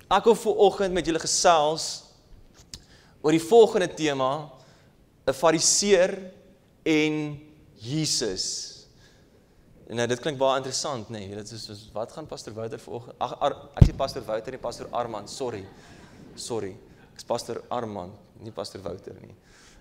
Ek wil vanoggend met julle gesels oor die volgende tema, 'n Fariseer en Jesus. Nou, dit klink baie interessant, nee. Dit is wat gaan Pastor Wouter vanoggend? Ek sê Pastor Wouter en Pastor Armand, sorry. Ek is Pastor Armand, nie Pastor Wouter nie.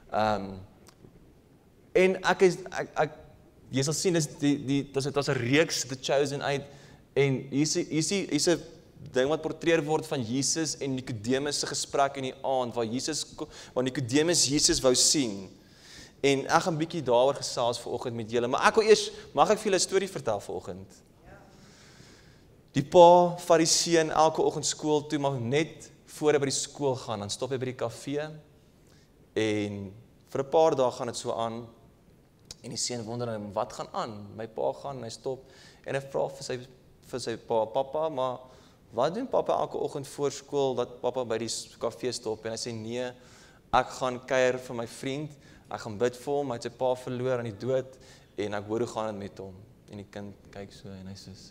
En jy sal sien, dit is 'n reeks, The Chosen uit, en hier's 'n ding wat portreer word van Jesus en Nicodemus se gesprek in die aand, waar Nicodemus Jesus wou sien. En ek gaan bietjie daaroor gesels vanoggend met julle, maar ek wil eers, mag ek vir julle 'n storie vertel vanoggend? Die pa, Fariseën, elke oggend skool toe, maar net voor hy by die skool gaan, dan stop hy by die kafee, en vir 'n paar dae gaan dit so aan, en die seun wonder hom, wat gaan aan? My pa gaan, hy stop, en hy vra vir sy pa, papa, maar wat doen papa elke oggend voor skool, dat papa by die kafee stop, en hy sê, nee, ek gaan kuier vir my vriend, ek gaan bid vir hom, hy het sy pa verloor aan die dood, en ek hoor hoe gaan dit met hom, en die kind kyk so, en hy sê,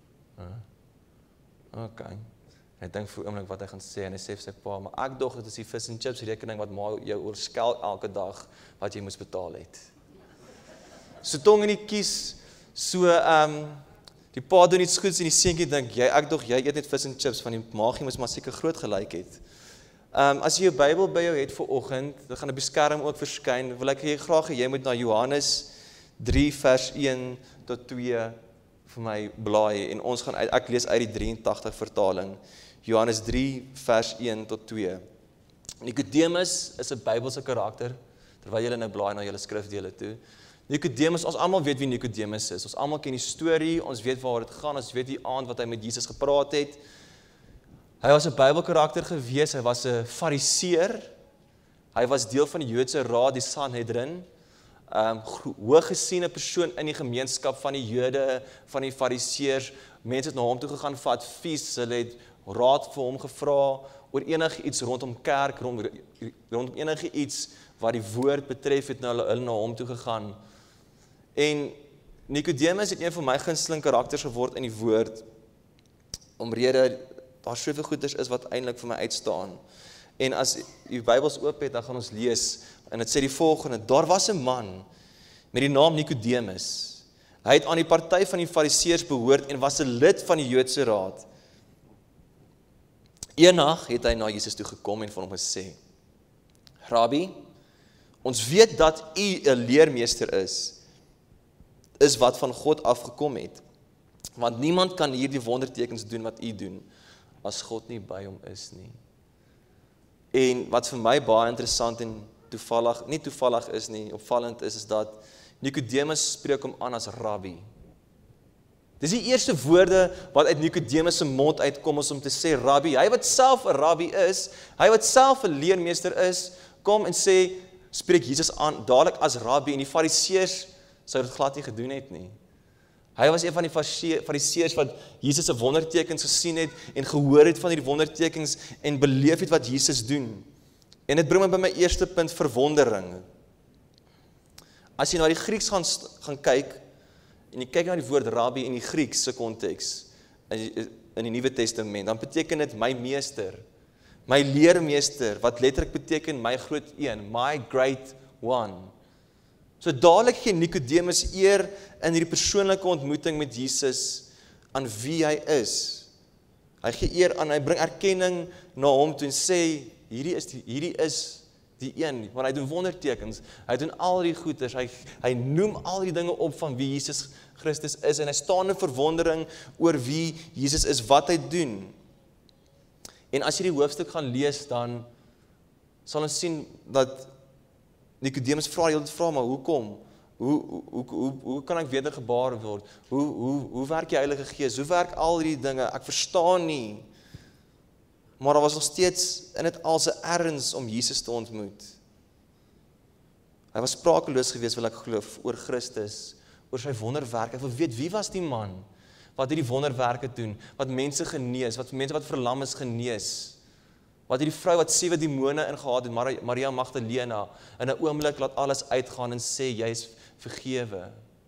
okay, hy dink vir 'n oomblik wat hy gaan sê, en hy sê vir sy pa, maar ek dog dit is die vis en chips rekening wat ma jou oorskelk elke dag, wat jy moes betaal het. So tong in die kies, so, die pa doen iets goeds, en die seentjie dink, ek dog jy eet net vis en chips, van die maagie moes maar seker groot gelyk het. As jy jou Bybel by jou het vanoggend, dit gaan op die skerm ook verskyn, wil ek graag hê jy moet na Johannes 3 vers 1 tot 2 vir my blaai, en ons gaan ek lees uit die 83 vertaling, Johannes 3 vers 1 tot 2. Nicodemus is 'n Bybelse karakter, terwyl julle nou blaai na julle skrifdele toe. Nicodemus, ons almal weet wie Nicodemus is, ons almal ken die storie, ons weet waaroor dit gaan, ons weet die aand wat hy met Jesus gepraat het. Hy was 'n Bybelkarakter gewees, hy was 'n Fariseer, hy was deel van die Joodse raad, die Sanhedrin, hooggesiene persoon in die gemeenskap van die Jode, van die Fariseërs. Mense het na hom toe gegaan vir advies, hulle het raad vir hom gevra oor enigiets rondom kerk, rondom enigiets wat die woord betref, het hulle na hom toe gegaan. En Nicodemus het een van my gunsteling karakters geword in die woord, omrede daar soveel goeders is wat eintlik vir my uitstaan. En as jy Bybels oop het, dan gaan ons lees, en dit sê die volgende, daar was 'n man met die naam Nicodemus. Hy het aan die party van die Fariseërs behoort en was 'n lid van die Joodse raad. Eendag het hy na Jesus toe gekom en vir hom gesê, Rabbi, ons weet dat u 'n leermeester is wat van God afgekom het, want niemand kan hierdie wondertekens doen wat u doen, as God nie by hom is nie. En wat vir my baie interessant en nie toevallig is nie, opvallend is dat Nicodemus spreek hom aan as Rabbi. Dis die eerste woorde wat uit Nicodemus se mond uitkom om te sê Rabbi. Hy wat self 'n Rabbi is, hy wat self 'n leermeester is, kom en spreek Jesus aan dadelik as Rabbi, en die Fariseërs sou dit glad nie gedoen het nie. Hy was een van die Fariseërs wat Jesus se wondertekens gesien het en gehoor het van die wondertekens en beleef het wat Jesus doen. En dit bring my by my eerste punt, verwondering. As jy na die Grieks gaan kyk, en jy kyk na die woord Rabbi in die Griekse konteks, in die Nuwe Testament, dan beteken dit my meester, my leermeester, wat letterlik beteken my groot een, my great one. So dadelik gee Nicodemus eer in hierdie persoonlike ontmoeting met Jesus aan wie hy is. Hy gee eer aan, hy bring erkenning na hom toe en sê, hierdie is die een, want hy doen wondertekens, hy doen al die goeders, hy noem al die dinge op van wie Jesus Christus is, en hy staan in verwondering oor wie Jesus is, wat hy doen. En as jy die hoofstuk gaan lees, dan sal ons sien dat Nicodemus vra maar hoekom? Hoe kan ek wedergebaar word? Hoe werk die Heilige Gees? Hoe werk al die dinge? Ek verstaan nie. Maar daar was nog steeds in dit al 'n erns om Jesus te ontmoet. Hy was sprakeloos geweest, wil ek glo, oor Christus, oor sy wonderwerke. Ek wil weet, wie was die man wat hierdie wonderwerke doen, wat mense genees, wat mense wat verlam is genees, wat hierdie vrou wat 7 demone ingehaat het, Maria Magdalena, in 'n oomblik laat alles uitgaan en sê, jy is vergewe.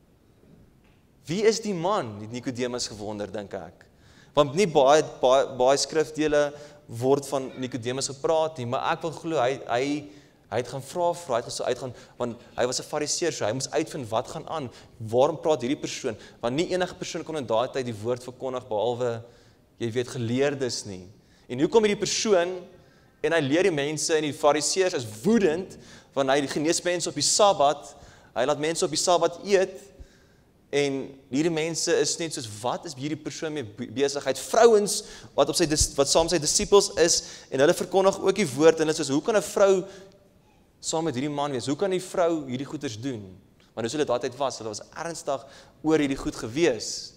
Wie is die man? Het Nicodemus gewonder, dink ek. Want nie baie skrifdele word van Nikodemus gepraat nie, maar ek wil glo, hy het gaan vra, hy het uitgaan, want hy was 'n fariseer, so hy moes uitvind wat gaan aan, waarom praat hierdie persoon, want nie enige persoon kon in daai tyd die woord verkondig, behalwe, jy weet, geleerdes nie. En hoe kom hierdie persoon, en hy leer die mense, en die fariseërs is woedend, want hy genees mense op die Sabbat, hy laat mense op die Sabbat eet, en hierdie mense is net soos, wat is hierdie persoon mee besig? Hy het vrouens wat saam sy disippels is, en hulle verkondig ook die woord, en hulle soos, hoe kan 'n vrou saam met hierdie man wees? Hoe kan die vrou hierdie goeders doen? Want hoe hulle daai tyd was, hulle was ernstig oor hierdie goed gewees.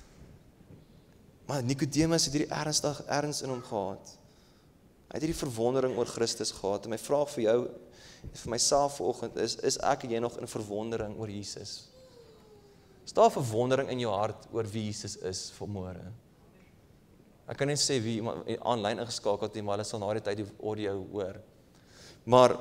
Maar Nikodemus het hierdie erns in hom gehad. Hy het hierdie verwondering oor Christus gehad, en my vraag vir jou, vir myself vanoggend is ek en jy nog in verwondering oor Jesus? Is daar verwondering in jou hart oor wie Jesus is vanmôre? Ek kan nie sê wie aanlyn ingeskakeld het, maar hulle sal na die tyd die audio hoor. Maar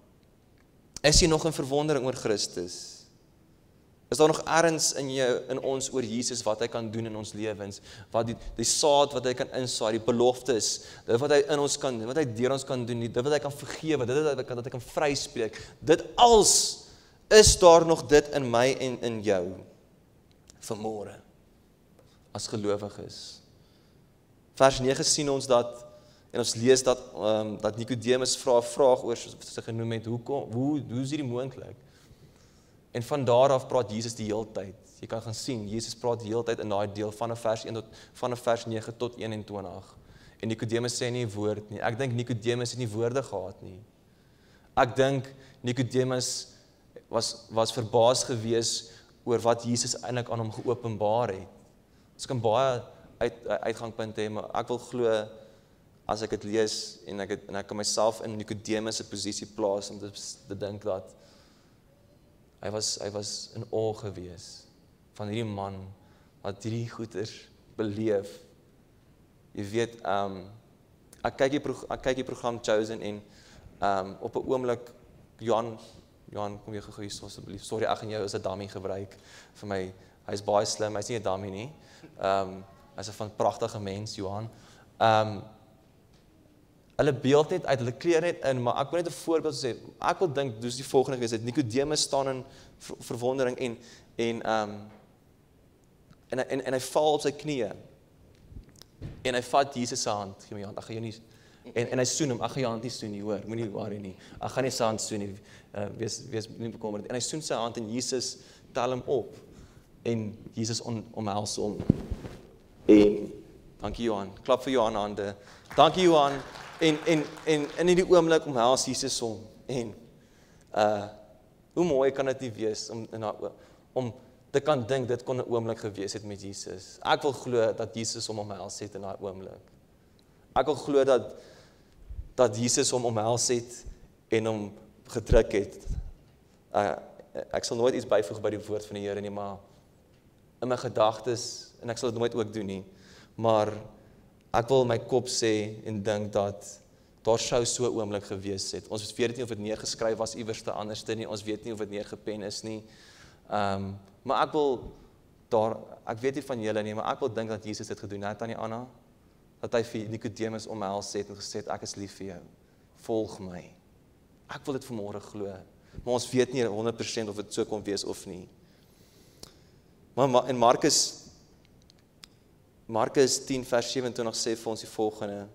is jy nog in verwondering oor Christus? Is daar nog erns in ons oor Jesus wat hy kan doen in ons lewens? Wat die saad wat hy kan insaai, die beloftes, dit wat hy in ons kan doen, wat hy deur ons kan doen, dit wat hy kan vergewe, dit wat hy kan vryspreek. Dit als is daar nog dit in my en in jou vanmôre as gelowiges. Vers 9 sien ons dat, en ons lees dat Nikodemus vra 'n vraag oor, soos hy genoem het, hoe is hierdie moontlik? En van daar af praat Jesus die hele tyd. Jy kan gaan sien, Jesus praat die hele tyd in daai deel van vers 9 tot 21. En Nikodemus sê nie 'n woord nie. Ek dink Nikodemus het nie woorde gehad nie. Ek dink Nikodemus was verbaas gewees oor wat Jesus eintlik aan hom geopenbaar het. Ons kan baie uitgangpunte hê, maar ek wil glo, as ek dit lees, en ek kan myself in Nikodemus se posisie plaas, om te dink dat hy was in awe gewees van hierdie man, wat hierdie goeders beleef. Jy weet, ek kyk die program Chosen, en op 'n oomblik, Johan, kom jy gou hier asseblief. Sorry, ek en jou is 'n dummy gebruik vir my. Hy's baie slim, hy's nie 'n dummy nie. Hy's 'n van pragtige mens, Johan. Hulle beeld net uit, hulle kleur net in, maar ek wil net 'n voorbeeld sê. Ek wil dink, dis die volgende gewees het. Nikodemus staan in verwondering en hy val op sy knieë. En hy vat Jesus se hand. Gee my jou hand. Ek gaan jou nie en hy soen hom. Ek gaan jou hand nie soen nie, hoor. Moenie worry nie. Ek gaan nie sy hand soen nie. Wees nie bekommerd. En hy soen sy hand en Jesus tel hom op. En Jesus omhels hom. En dankie Johan. Klap vir Johan hande. Dankie Johan. En in die oomblik omhels Jesus hom. En hoe mooi kan dit nie wees om te kan dink dit kon 'n oomblik gewees het met Jesus. Ek wil glo dat Jesus hom omhels het in daai oomblik. Ek wil glo dat Jesus hom omhels het en hom gedruk het. Ek sal nooit iets byvoeg by die woord van die Here nie, maar in my gedagtes, en ek sal dit nooit ook doen nie, maar ek wil my kop sê en dink dat daar sou so 'n oomblik gewees het. Ons weet nie of dit neergeskryf was iewers te anderste nie, ons weet nie of dit neergepen is nie. Maar ek weet nie van julle nie, maar ek wil dink dat Jesus dit gedoen het aan die Anna, dat hy vir Nikodemus omhels het en gesê het, ek is lief vir jou, volg my. Ek wil dit vanmôre glo, maar ons weet nie 100% of dit so kon wees of nie. Maar in Markus 10 vers 27 sê vir ons die volgende.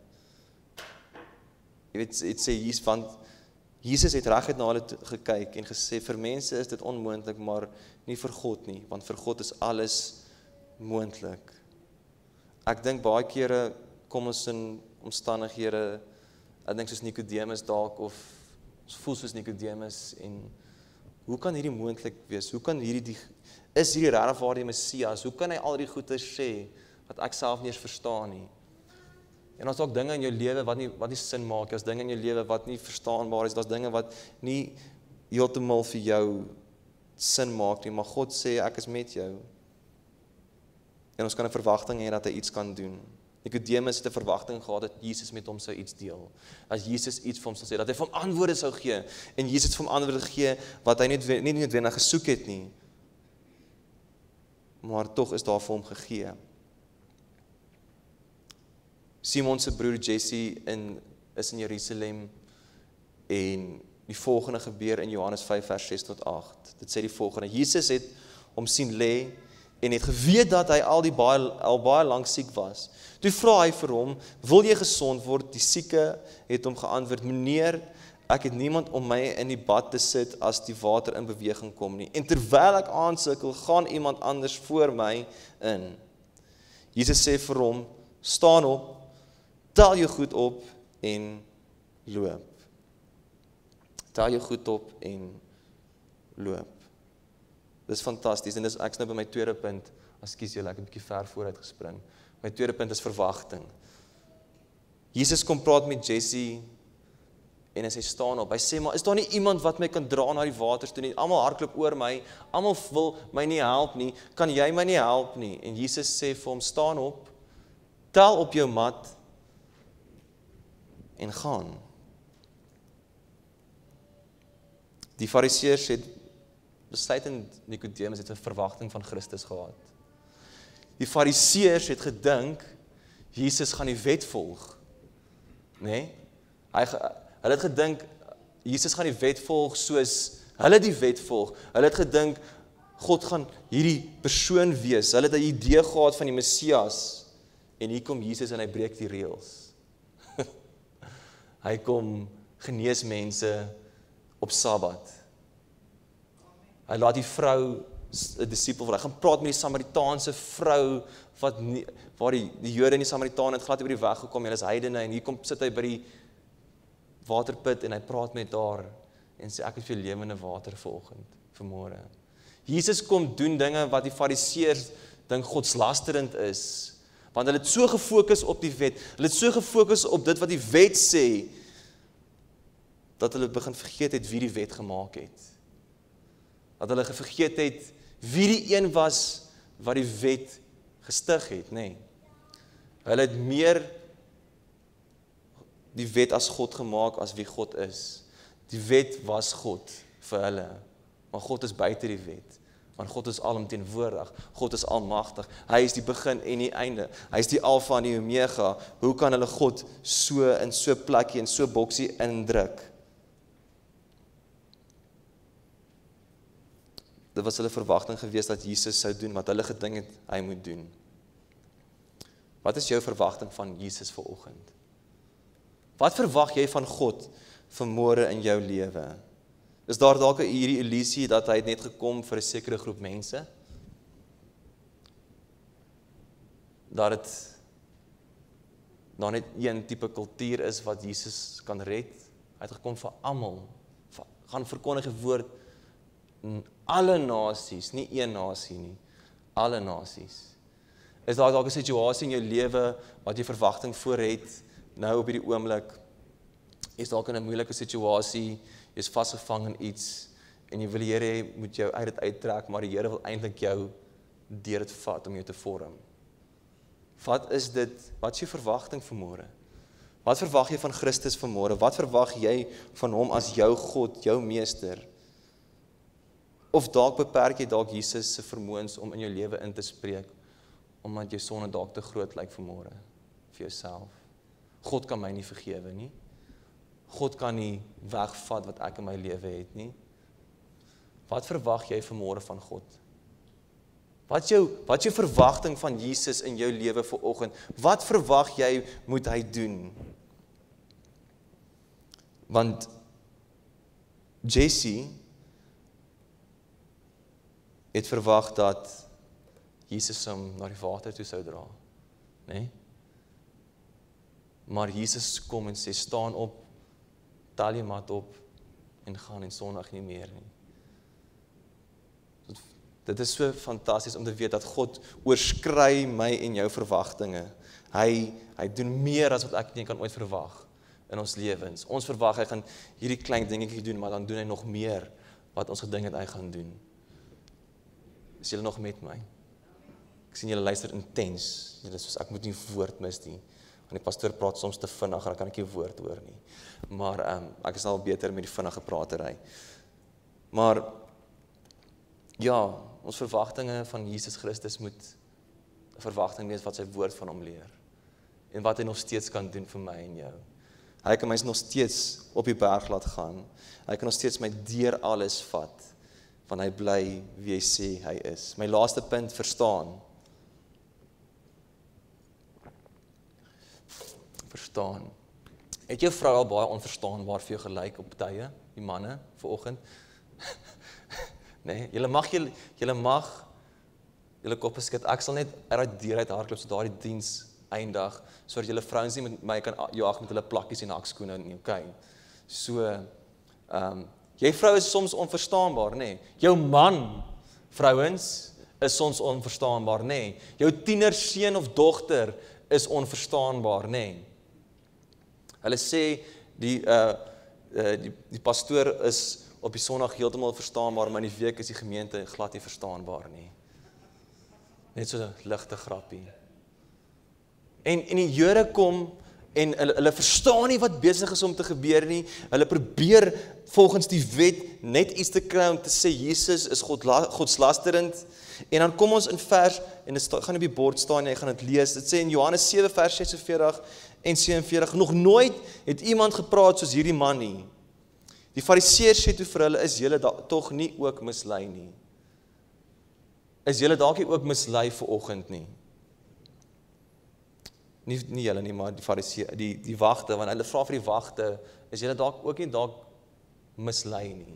Jy weet, dit sê want Jesus het reguit na hulle gekyk en gesê, vir mense is dit onmoontlik, maar nie vir God nie, want vir God is alles moontlik. Ek dink baie kere kom ons in omstandighede, ek dink soos Nikodemus dalk, of ons voel soos Nikodemus, en hoe kan hierdie moontlik wees? Hoe kan is hierdie regtig waar die Messias? Hoe kan hy al die goeders sê wat ek self nie eens verstaan nie? En ons ook dinge in jou lewe wat nie sin maak, as dinge in jou lewe wat nie verstaanbaar is, daar's dinge wat nie heeltemal vir jou sin maak nie, maar God sê ek is met jou. En ons kan 'n verwagting hê dat hy iets kan doen. Nikodemus het 'n verwagting gehad dat Jesus met hom sou iets deel. As Jesus iets vir hom sou sê, dat hy vir hom antwoorde sou gee. En Jesus het vir hom antwoorde gegee wat hy nie noodwendig gesoek het nie. Maar tog is daar vir hom gegee. Simon se broer Jesse is in Jerusalem en die volgende gebeur in Johannes 5 vers 6 tot 8. Dit sê die volgende: Jesus het hom sien lê en het geweet dat hy al baie lank siek was. Toe vra hy vir hom: "Wil jy gesond word?" Die sieke het hom geantwoord: "Meneer, ek het niemand om my in die bad te sit as die water in beweging kom nie. En terwyl ek aansukkel, gaan iemand anders voor my in." Jesus sê vir hom: "Staan op, tel jou goed op en loop." Tel jou goed op en loop. Dis fantasties en ek is nou by my tweede punt. Ekskuus julle, ek het 'n bietjie ver vooruit gespring. My tweede punt is verwagting. Jesus kom praat met Jesse en hy sê staan op. Hy sê, maar is daar nie iemand wat my kan dra na die waters toe nie? Almal hardloop oor my, almal wil my nie help nie. Kan jy my nie help nie? En Jesus sê vir hom, staan op, tel op jou mat en gaan. Die Fariseërs het besluit en Nikodemus het 'n verwagting van Christus gehad. Die Fariseërs het gedink Jesus gaan die wet volg. Nee? Hulle het gedink Jesus gaan die wet volg soos hulle die wet volg. Hulle het gedink God gaan hierdie persoon wees. Hulle het 'n idee gehad van die Messias en hier kom Jesus en hy breek die reëls. Hy kom genees mense op Sabbat. Hy laat die vrou 'n disipel word. Hy gaan praat met die Samaritaanse vrou waar die Jode en die Samaritane het glad oor die weg gekom. Hulle is heidene en hier kom sit hy by die waterput en hy praat met haar en sê ek het vir jou lewende water vanmôre. Jesus kom doen dinge wat die Fariseërs dink godslasterend is. Want hulle het so gefokus op die wet. Hulle het so gefokus op dit wat die wet sê dat hulle begin vergeet het wie die wet gemaak het. Dat hulle vergeet het wie die een was wat die wet gestig het, nê. Hulle het meer die wet as God gemaak as wie God is. Die wet was God vir hulle, maar God is buite die wet. Want God is alomteenwoordig, God is almagtig. Hy is die begin en die einde. Hy is die Alfa en die Omega. Hoe kan hulle God so in so plekkie en so boksie indruk? Dit was hulle verwagting gewees dat Jesus sou doen wat hulle gedink het hy moet doen. Wat is jou verwagting van Jesus vanoggend? Wat verwag jy van God vanmôre in jou lewe? Is daar dalk hierdie illusie dat hy het net gekom vir 'n sekere groep mense? Dat dit daar net een tipe kultuur is wat Jesus kan red? Hy het gekom vir almal. Gaan verkondig die woord in alle nasies, nie een nasie nie, alle nasies. Is daar dalk 'n situasie in jou lewe wat jy verwagting voor het, nou op hierdie oomblik? Is dalk in 'n moeilike situasie, jy is vasgevang in iets, en jy wil die Here moet jou uit dit uittrek, maar die Here wil eintlik jou deur dit vat om jou te vorm. Wat is dit, wat is jou verwagting vanmôre? Wat verwag jy van Christus vanmôre? Wat verwag jy van hom as jou God, jou meester? Of dalk beperk jy dalk Jesus se vermoëns om in jou lewe in te spreek, omdat jou sonde dalk te groot lyk vanmôre vir jouself. God kan my nie vergewe nie. God kan nie wegvat wat ek in my lewe het nie. Wat verwag jy vanmôre van God? Wat is jou verwagting van Jesus in jou lewe vanoggend? Wat verwag jy moet hy doen? Want Jesse het verwag dat Jesus hom na die water toe sou dra, né? Maar Jesus kom en sê, staan op, tel jou mat op en gaan en sondig nie meer nie. Dit is so fantasties om te weet dat God oorskry my en jou verwagtinge. Hy doen meer as wat ek nie kan ooit verwag in ons lewens. Ons verwag hy gaan hierdie klein dingetjie doen, maar dan doen hy nog meer wat ons gedink het hy gaan doen. Is julle nog met my? Ek sien julle luister intens. Julle soos ek moet nie woord mis nie. Want die pastoor praat soms te vinnig, dan kan ek nie woord hoor nie. Maar ek is al beter met die vinnige pratery. Maar ja, ons verwagtinge van Jesus Christus moet 'n verwagting wees wat sy woord van hom leer. en wat hy nog steeds kan doen vir my en jou. Hy kan my nog steeds op die berg laat gaan. Hy kan nog steeds my deur alles vat, want hy bly wie hy sê hy is. My laaste punt, verstaan. Verstaan. Het jou vrou al baie onverstaanbaar vir jou gelyk op tye, die manne, vanoggend? Nee, julle mag julle koppe skud. Ek sal net uit die deur uit hardloop so daardie diens eindig, sodat julle vrouens nie met my kan jaag met hulle plakkies en hakskoene nie, okay? So, jy vrou is soms onverstaanbaar, nê? Jou man, vrouens, is soms onverstaanbaar, nê? Jou tienerseun of dogter is onverstaanbaar, nê? Hulle sê die pastoor is op die Sondag heeltemal verstaanbaar, maar in die week is die gemeente glad nie verstaanbaar nie. Net so 'n ligte grappie. En die Here kom en hulle verstaan nie wat besig is om te gebeur nie. Hulle probeer volgens die wet net iets te kry om te sê Jesus is godslasterend. En dan kom ons in vers, en dit gaan op die bord staan, jy gaan dit lees. Dit sê in Johannes 7 vers 46 en 47, nog nooit het iemand gepraat soos hierdie man nie. Die fariseërs sê toe vir hulle, is julle tog nie ook mislei nie? Is julle dalk nie ook mislei vanoggend nie? Nie julle nie, maar die fariseërs, die wagte, want hulle vra vir die wagte, is julle dalk ook nie dalk mislei nie?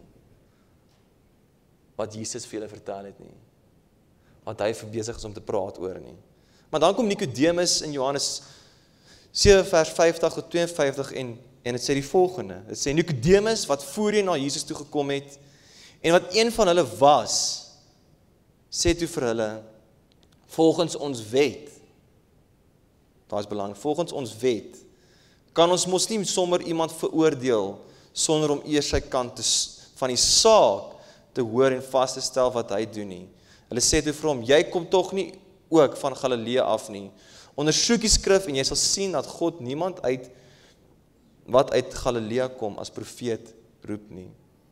Wat Jesus vir julle vertel het nie. Wat hy besig is om te praat oor nie. Maar dan kom Nicodemus in Johannes 7 vers 50 tot 52 en dit sê die volgende. Dit sê Nicodemus wat voorheen na Jesus toe gekom het en wat een van hulle was, sê toe vir hulle, volgens ons wet, daar is belang, volgens ons wet, kan ons mos nie sommer iemand veroordeel sonder om eers sy kant van die saak te hoor en vas te stel wat hy doen nie. Hulle sê toe vir hom, jy kom tog nie ook van Galilea af nie. Ondersoek die skrif en jy sal sien dat God niemand wat uit Galilea kom as profeet roep nie.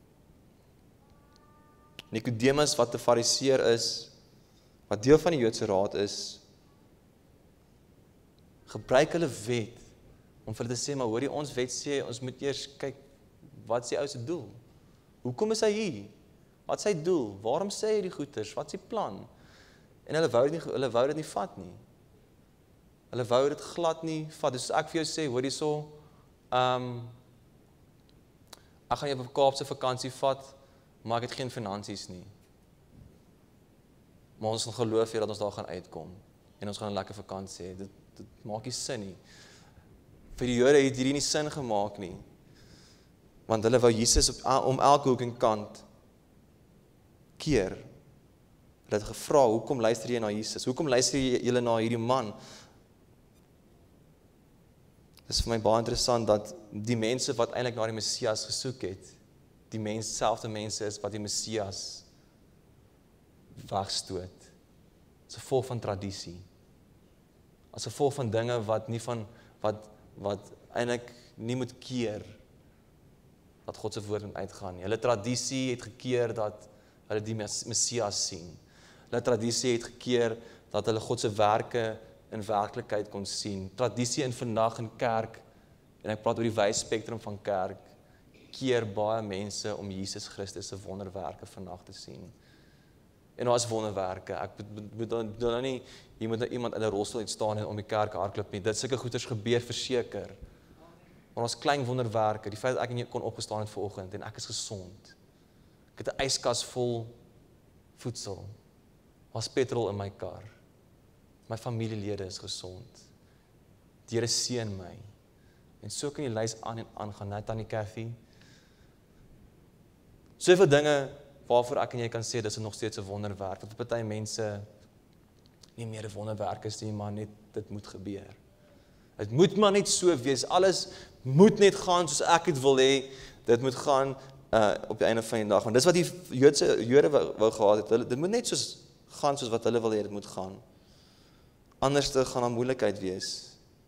Nicodemus wat 'n fariseer is, wat deel van die Joodse raad is, gebruik hulle wet om vir hulle te sê, maar hoorie, ons wet sê, ons moet eers kyk, wat is die ou se doel? Hoekom is hy hier? Wat is sy doel? Waarom sê hy die goeters? Wat is die plan? En hulle wou dit nie vat nie. Hulle wou dit glad nie vat. Dus ek vir jou sê, hoor hierso, ek gaan jou op 'n Kaapse vakansie vat, maar ek het geen finansies nie. Maar ons geloof dat ons daar gaan uitkom en ons gaan 'n lekker vakansie hê. Dit maak nie sin nie. Vir die Jode het hierdie nie sin gemaak nie. Want hulle wou Jesus om elke hoek en kant keer. Hulle het gevra, hoekom luister jy na Jesus? Hoekom luister julle na hierdie man? Dit is vir my baie interessant dat die mense wat eintlik na die Messias gesoek het, die selfde mense is wat die Messias wegstoot. As gevolg van tradisie. As gevolg van dinge wat nie van wat eintlik nie moet keer dat God se woord moet uitgaan nie. Hulle tradisie het gekeer dat hulle die Messias sien. Hulle tradisie het gekeer dat hulle God se werke in werklikheid kon sien. Tradisie in vandag in kerk, en ek praat oor die wye spektrum van kerk, keer baie mense om Jesus Christus se wonderwerke vandag te sien. En daar is wonderwerke. Ek bedoel nie, hier moet nou iemand in 'n rolstoel staan en om die kerk hardloop nie. Dit sulke goeders gebeur verseker. Maar ons klein wonderwerke, die feit dat ek nie kon opgestaan het vanoggend en ek is gesond. Ek het 'n yskas vol voedsel. Daar's petrol in my kar. My familielede is gesond. Die Here seën my. En so kan die lys aan en aan gaan, net aan die koffie. Soveel dinge waarvoor ek en jy kan sê dis nog steeds 'n wonderwerk. Want party mense nie meer 'n wonderwerk is nie, maar net dit moet gebeur. Dit moet maar net so wees. Alles moet net gaan soos ek dit wil hê. Dit moet gaan op die einde van die dag. Want dis wat die Jode wou gehad het. Dit moet net gaan soos wat hulle wil hê dit moet gaan. Anders gaan daar moeilikheid wees.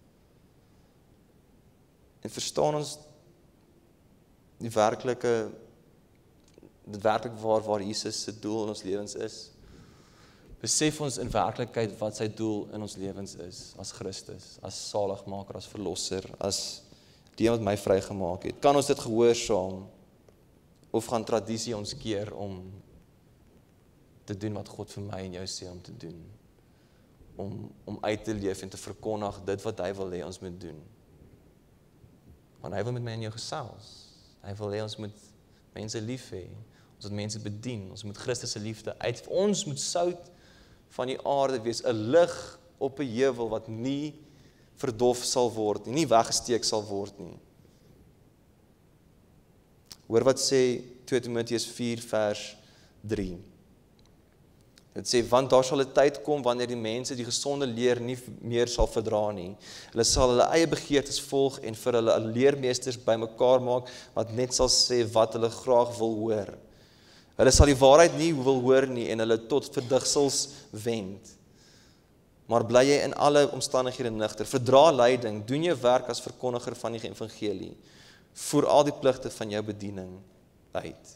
En verstaan ons dit werklik waar Jesus se doel in ons lewens is? besef ons in werklikheid wat sy doel in ons lewens is, as Christus, as saligmaker, as verlosser, as die wat my vrygemaak het. Kan ons dit gehoorsaam, of gaan tradisie ons keer om te doen wat God vir my en jou sê om te doen? Om uit te leef en te verkondig dit wat hy wil hê ons moet doen. Want hy wil met my en jou gesels. Hy wil hê ons moet mense lief hê. Ons moet mense bedien. Ons moet Christus se liefde uit. Ons moet sout van die aarde wees, 'n lig op 'n heuwel wat nie verdof sal word nie, nie weggesteek sal word nie. Hoor wat sê 2 Timoteus 4 vers 3. Dit sê, want daar sal 'n tyd kom wanneer die mense die gesonde leer nie meer sal verdra nie. Hulle sal hulle eie begeertes volg en vir hulle leermeesters bymekaar maak wat net sal sê wat hulle graag wil hoor. Hulle sal die waarheid nie wil hoor nie en hulle tot verdigsels wend. Maar bly jy in alle omstandighede nugter, verdra lyding, doen jou werk as verkondiger van die evangelie, voer al die pligte van jou bediening uit.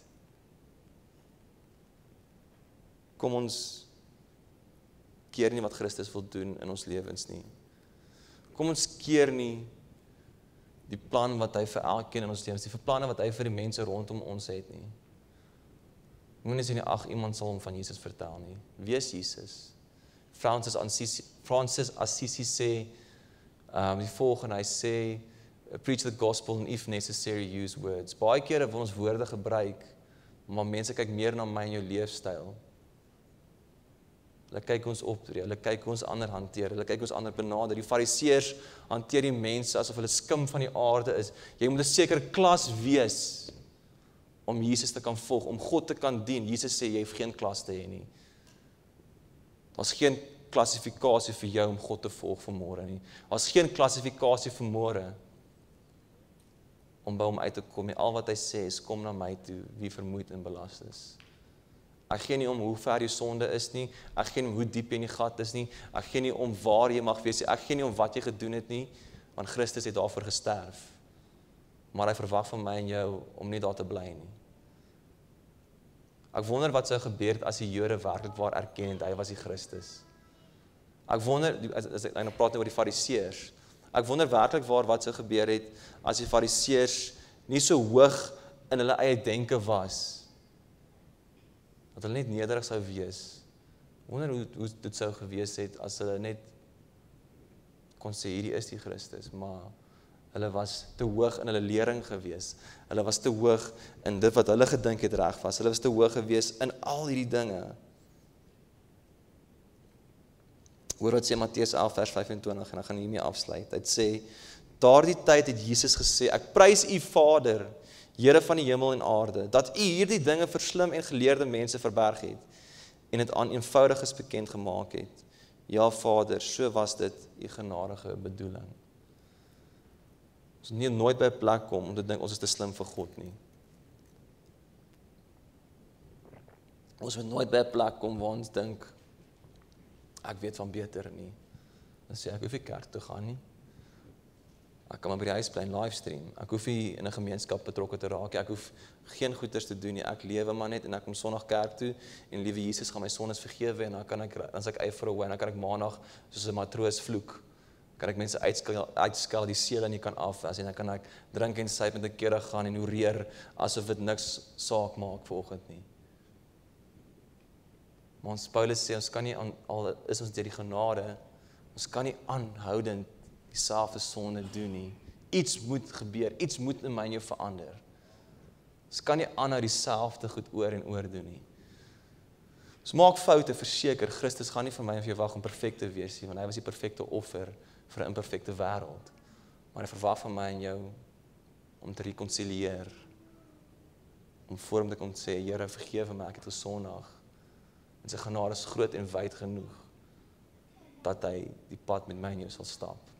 Kom ons keer nie wat Christus wil doen in ons lewens nie. Kom ons keer nie die plan wat hy vir elkeen in ons lewens, die planne wat hy vir die mense rondom ons het nie. Moenie sê nie, ag, iemand sal hom van Jesus vertel nie. Wees Jesus. Francis Assisi sê die volgende, hy sê, preach the gospel and if necessary use words. Baie kere wil ons woorde gebruik, maar mense kyk meer na my en jou leefstyl. Hulle kyk ons optree, hulle kyk ons ander hanteer, hulle kyk ons ander benader. Die fariseërs hanteer die mense asof hulle skim van die aarde is. Jy moet 'n sekere klas wees om Jesus te kan volg, om God te kan dien. Jesus sê jy hoef geen klas te hê nie. Daar's geen klassifikasie vir jou om God te volg vanmôre nie. Daar's geen klassifikasie vanmôre om by hom uit te kom nie. Al wat hy sê is, kom na my toe, wie vermoeid en belast is. Ek gee nie om hoe ver jou sonde is nie, ek gee nie om hoe diep jy in die gat is nie, ek gee nie om waar jy mag wees nie, ek gee nie om wat jy gedoen het nie, want Christus het daarvoor gesterf. Maar hy verwag van my en jou om nie daar te bly nie. Ek wonder wat sou gebeur het as die Jode werklik waar erken het hy was die Christus. Ek wonder, as ek nou praat oor die fariseërs, ek wonder werklik waar wat sou gebeur het as die fariseërs nie so hoog in hulle eie denke was, dat hulle net nederig sou wees. Ek wonder hoe dit sou gewees het as hulle net kon sê, hierdie is die Christus, maar hulle was te hoog in hulle lering gewees. Hulle was te hoog in dit wat hulle gedink het reg was. Hulle was te hoog gewees in al hierdie dinge. Hoor wat sê Matteus 11 vers 25 en ek gaan hiermee afsluit. Hy sê, daardie tyd het Jesus gesê, ek prys u Vader, Here van die hemel en aarde, dat u hierdie dinge vir slim en geleerde mense verberg het en dit aan eenvoudiges bekend gemaak het. Ja Vader, so was dit u genadige bedoeling. Ons moet nooit by 'n plek kom om te dink ons is te slim vir God nie. Ons moet nooit by 'n plek kom waar ons dink ek weet van beter nie. Dan sê ek hoef nie kerk toe gaan nie. Ek kan maar by die huis bly en livestream. Ek hoef nie in 'n gemeenskap betrokke te raak nie. Ek hoef geen goeders te doen nie. Ek lewe maar net en ek kom Sondag kerk toe en liewe Jesus gaan my sondes vergewe en dan kan ek as ek eifrou en dan kan ek Maandag soos 'n matroos vloek. Kan ek mense uitskel die seël nie kan af as en dan kan ek drink en syp met 'n kere gaan en oreer asof dit niks saak maak vanoggend nie. Maar ons Paulus sê ons kan nie al is ons deur die genade, ons kan nie aanhoudend dieselfde sonde doen nie. Iets moet gebeur, iets moet in my en jou verander. Ons kan nie aanhou dieselfde goed oor en oor doen nie. Ons maak foute, verseker, Christus gaan nie vir my en vir jou wag om perfek te wees nie, want hy was die perfekte offer vir 'n imperfekte wêreld. Maar hy verwag van my en jou om te rekoncilieer, om voor hom te kon sê, Here, vergewe my, ek het gesondig. En sy genade is groot en wyd genoeg, dat hy die pad met my en jou sal stap.